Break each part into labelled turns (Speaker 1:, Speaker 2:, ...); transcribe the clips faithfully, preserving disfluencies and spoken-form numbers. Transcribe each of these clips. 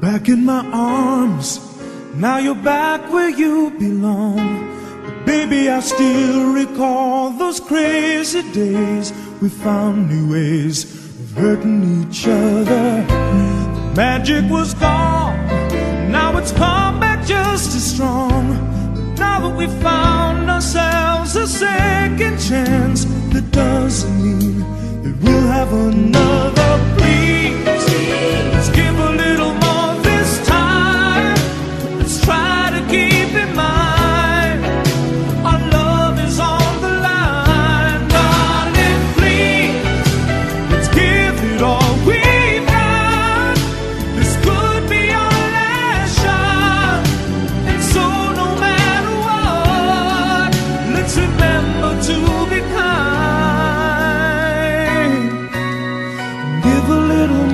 Speaker 1: back in my arms. Now you're back where you belong. But baby, I still recall those crazy days. We found new ways of hurting each other. The magic was gone. Now it's come back just as strong. But now that we found ourselves a second chance, that doesn't mean that we'll have another. Please, let's give a little more this time. Let's try to keep in mind our love is on the line. Darling, please, let's give it all we've got. This could be our last shot. And so no matter what, let's remember to be kind. Give a little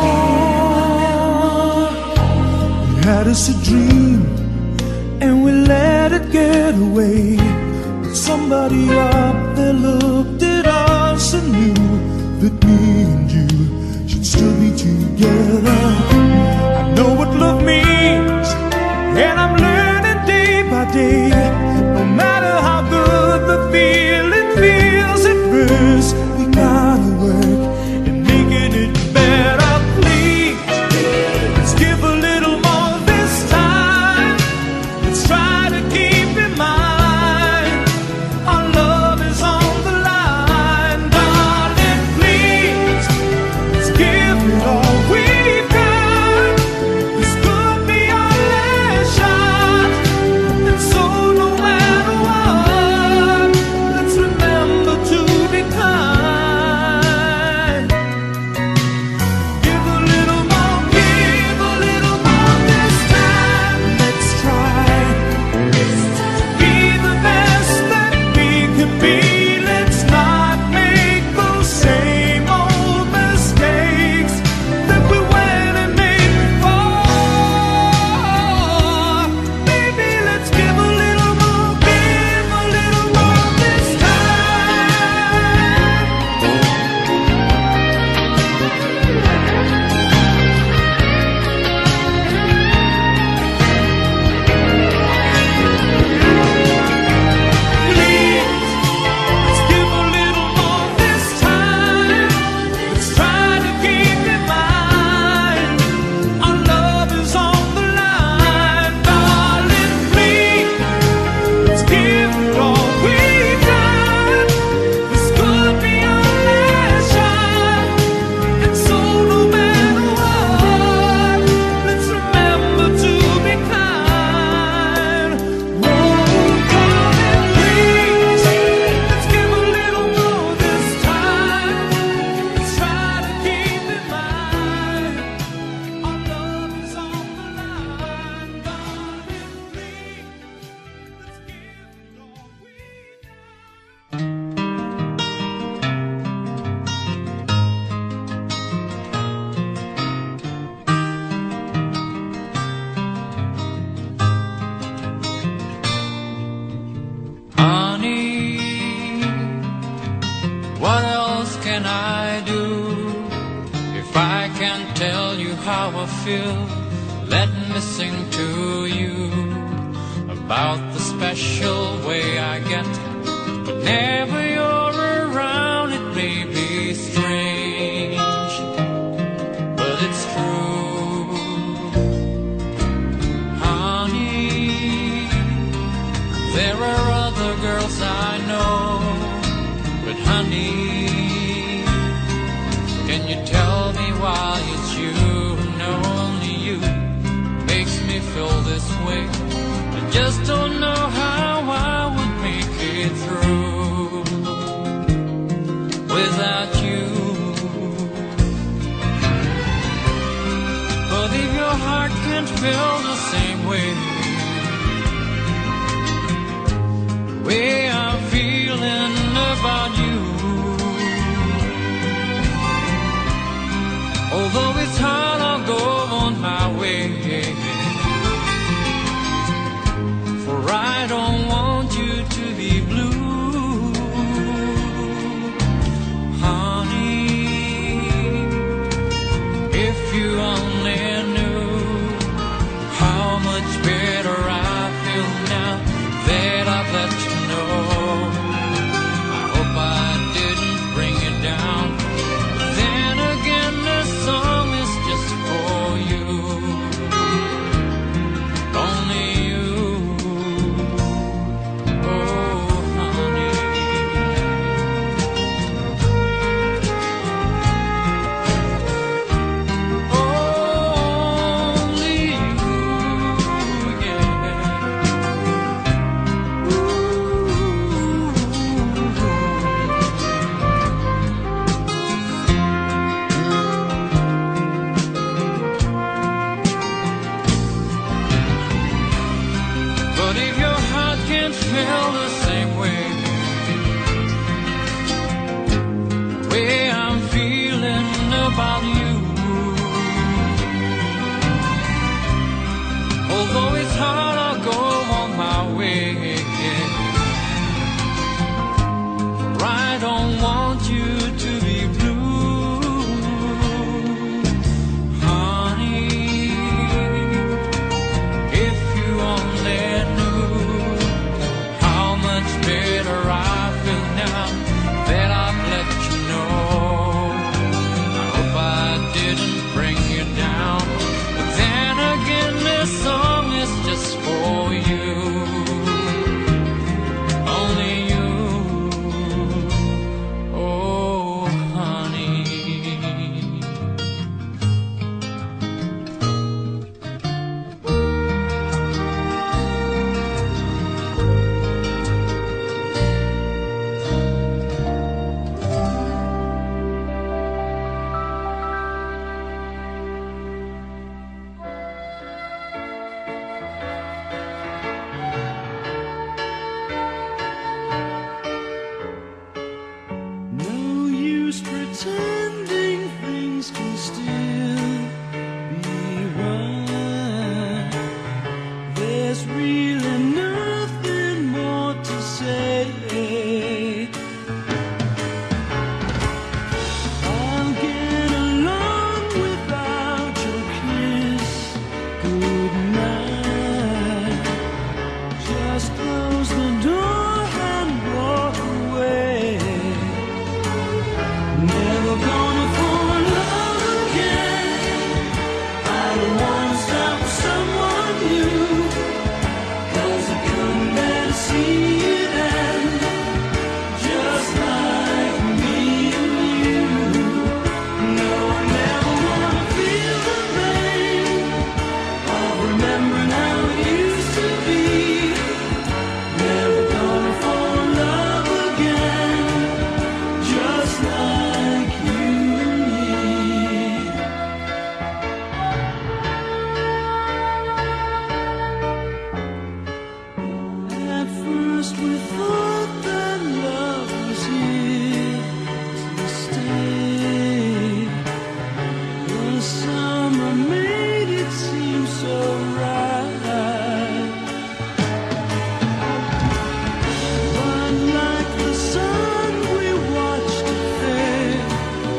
Speaker 1: more. We had us a dream and we let it get away. But somebody up there looked at us and knew that me and you should still be together. I know what love means, and I'm learning day by day. No matter how good the feeling feels at first, we gotta work at making it better. Please, let's give a little more this time. Let's try to keep in mind our love is on the line. Darling, please, let's give it all we've got. This could be our last shot. And so no matter what, let's remember to be kind. Give a little more, give a little more this time. Let's try be the best that we can be. Let's not make those same old mistakes that we went and made before. Baby, let's give a little more, give a little more this time. Please, let's give a little more this time. Let's try to keep in mind our love is on the line. Darling, please, let's give it all we've got. This could be our last shot. And so no matter what, let's remember to be kind. Oh, darling, please, let's give a little more this time. Let's try to keep in mind our love is on the line. Darling, please, let's give it all we've
Speaker 2: Honey, what else can I do if I can't tell you how I feel? Let me sing to you about the special way I get whenever you're around. It may be strange, but it's true. Honey, there are other girls I know, but honey, can you tell me why it's you and only you makes me feel this way? I just don't know how I would make it through without you. But if your heart can't feel the same way, the way I'm feeling about you, although it's hard, I'll go on my way. For I don't want you to be blue, honey. If you only knew
Speaker 1: summer made it seem so right. But like the sun, we watched it fade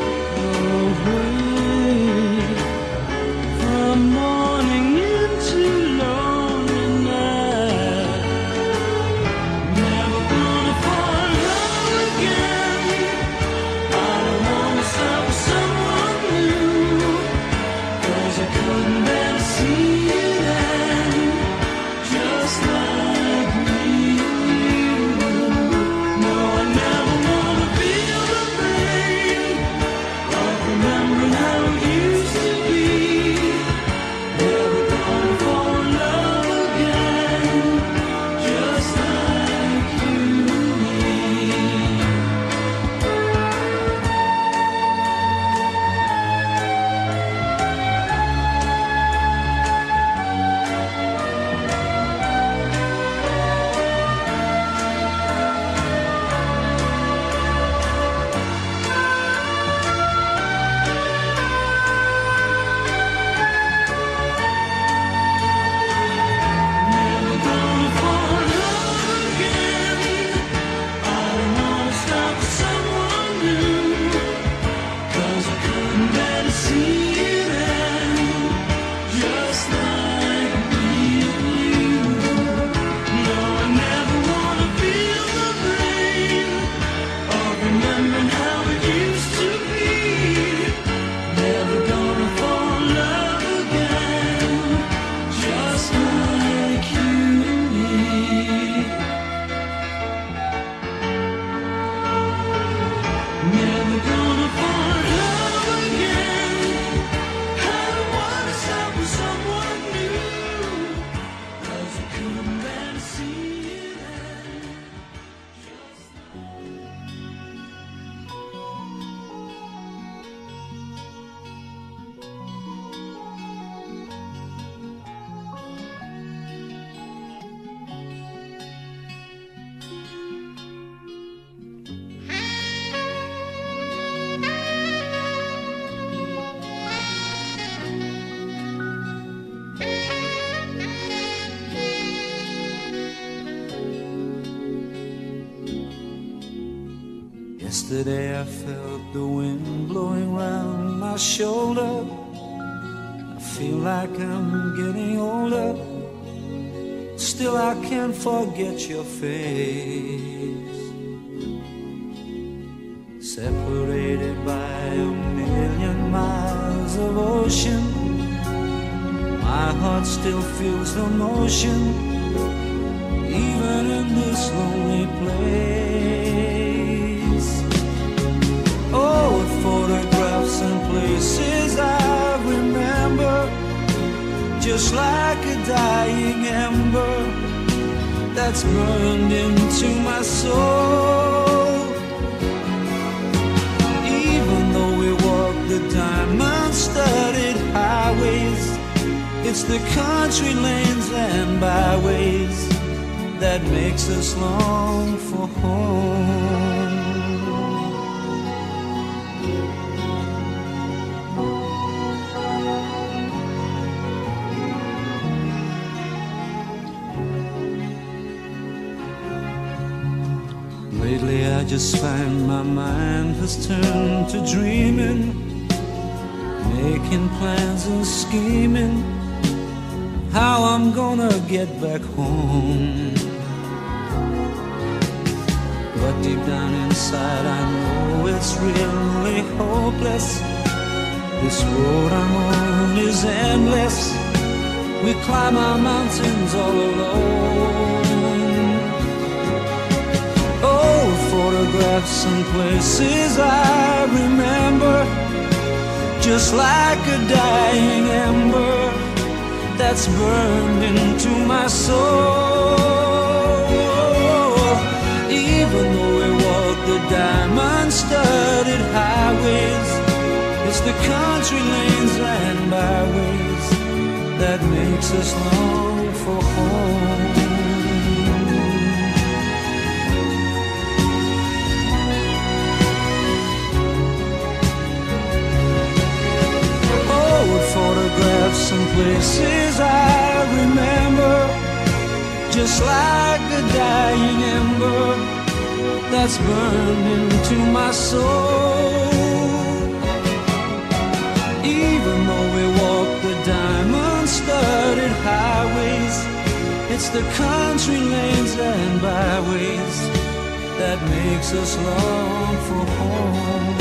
Speaker 1: away from morning into lonely night. Never gonna fall in love again. I don't wanna stop with someone new, 'cause I couldn't bear to see you then, just like me and you. No, I never wanna feel the pain of remembering how it used to be. Never gonna fall in love again, just like you and me. Never gonna fall in love again. I don't wanna stop with someone new, 'cause I couldn't bear to see you then, just like me and you. No, I never wanna feel the pain of remembering how it used to be. Never gonna fall in love again, just like you and me. Never gonna fall in love again. I don't wanna stop with someone new, 'cause I couldn't bear to see you then, just
Speaker 3: Yesterday I felt the wind blowing round my shoulder. I feel like I'm getting older. Still I can't forget your face. Separated by a million miles of ocean, my heart still feels the motion, even in this lonely place. Oh, photographs and places I remember, just like a dying ember that's burned into my soul. Even though we walk the diamond-studded highways, it's the country lanes and byways that makes us long for home. Lately I just find my mind has turned to dreaming, making plans and scheming how I'm gonna get back home. But deep down inside I know it's really hopeless. This road I'm on is endless. We climb our mountains all alone. Oh, photographs and places I remember, just like a dying ember that's burned into my soul. Even though we walk the diamond-studded highways, it's the country lanes and byways that makes us long for home. places I remember, just like a dying ember that's burned into my soul. Even though we walk the diamond-studded highways, it's the country lanes and byways that makes us long for home.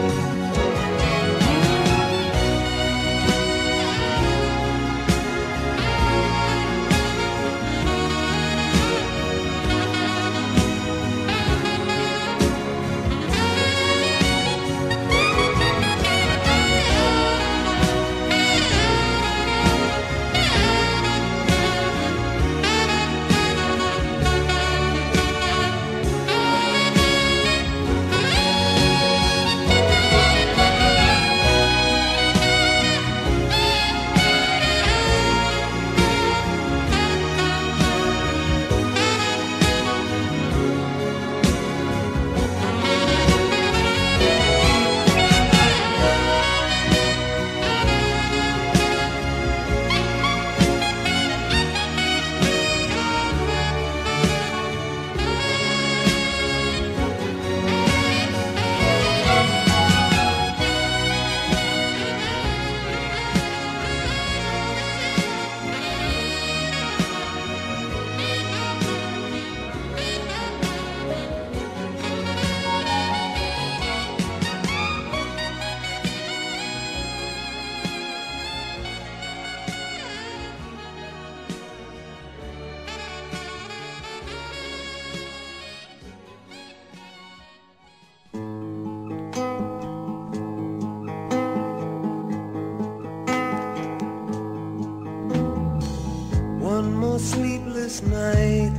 Speaker 4: Sleepless night,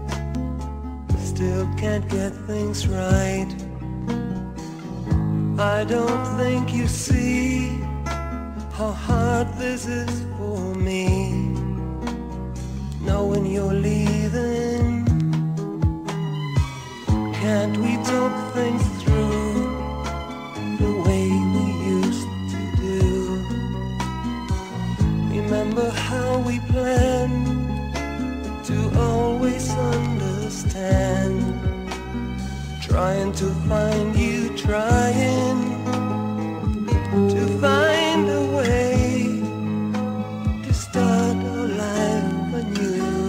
Speaker 4: still can't get things right. I don't think you see how hard this is for me, knowing you're leaving. Can't we talk things through the way we used to do? Remember how we planned to always understand, trying to find you, trying to find a way to start our life anew.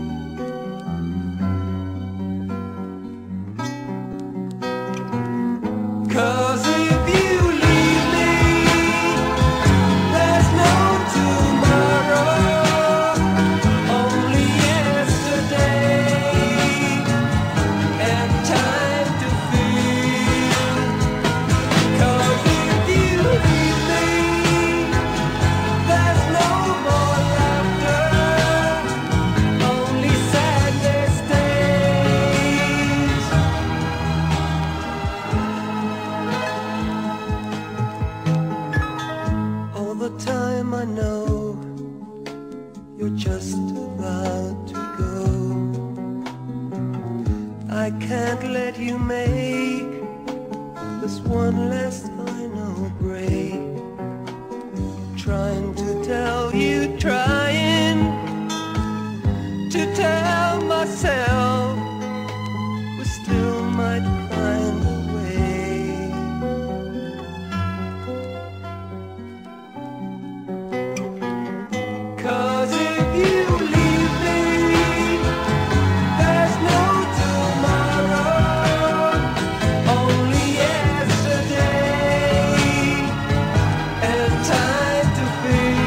Speaker 4: Cause if you leave me, there's no tomorrow. I can't let you make this one last final break. Trying to tell you, trying to tell myself we still might find a way. Cause if you leave me, there's no time to feel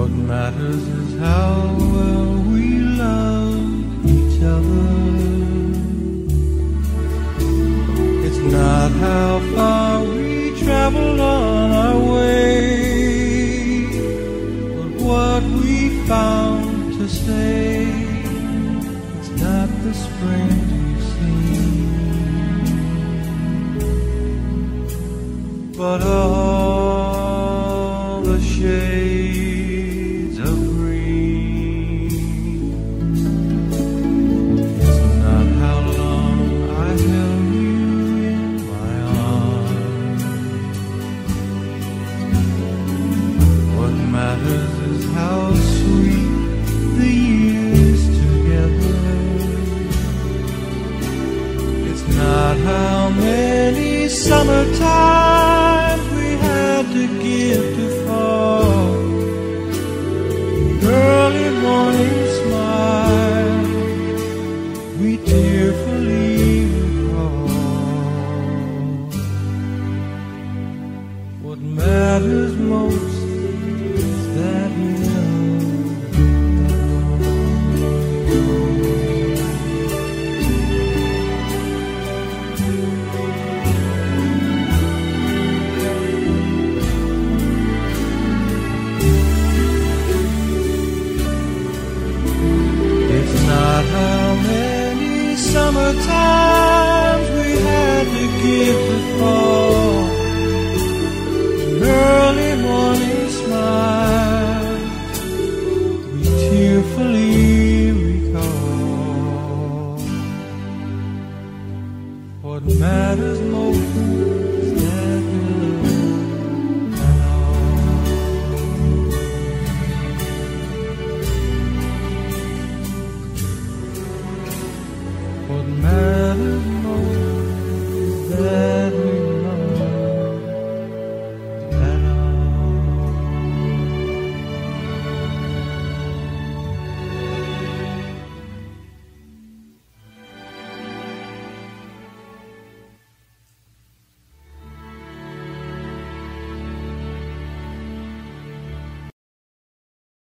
Speaker 1: What matters is how well we love each other. It's not how far we traveled on our way, but what we found to say. It's not the spring we've seen, but all